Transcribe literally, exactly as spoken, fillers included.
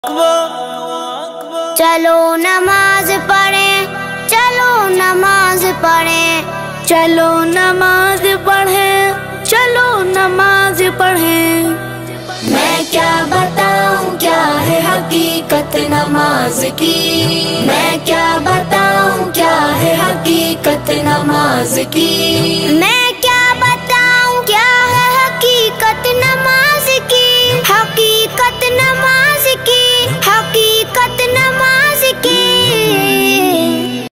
चलो नमाज पढ़ें, चलो नमाज पढ़ें, चलो नमाज पढ़ें, चलो नमाज पढ़ें। मैं क्या बताऊं क्या है हकीकत नमाज की, मैं क्या बताऊं क्या है हकीकत नमाज की, मैं क्या बताऊं क्या है हकीकत नमाज की, हकीकत नमाज